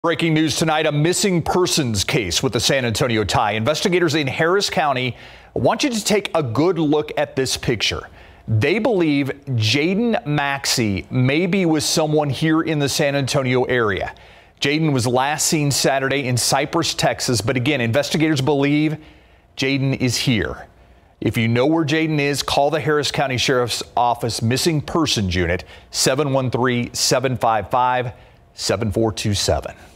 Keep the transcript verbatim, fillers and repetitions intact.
Breaking news tonight, a missing persons case with the San Antonio Tie. Investigators in Harris County want you to take a good look at this picture. They believe Jadeyn Maxey may be with someone here in the San Antonio area. Jadeyn was last seen Saturday in Cypress, Texas, but again, investigators believe Jadeyn is here. If you know where Jadeyn is, call the Harris County Sheriff's Office Missing Persons Unit, seven one three, seven five five, seven four two seven.